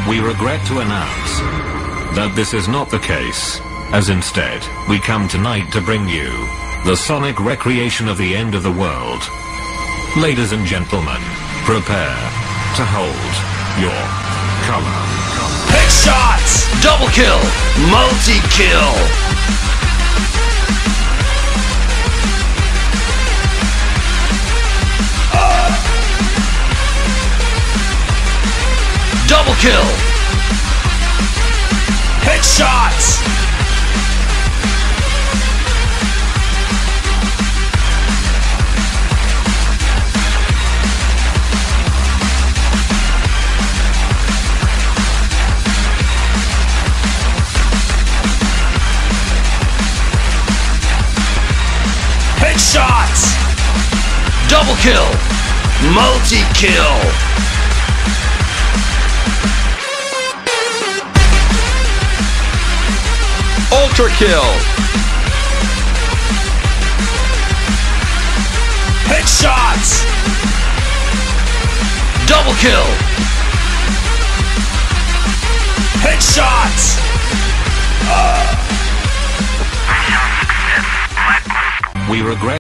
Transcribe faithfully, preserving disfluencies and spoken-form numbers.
We regret to announce that this is not the case, as instead, we come tonight to bring you the sonic recreation of the end of the world. Ladies and gentlemen, prepare to hold your color. Pick shots! Double kill! Multi-kill! Uh. Double kill! Pick shots! Shots! Double kill! Multi-kill! Ultra kill! Pick shots! Double kill! Pick shots! Uh. We regret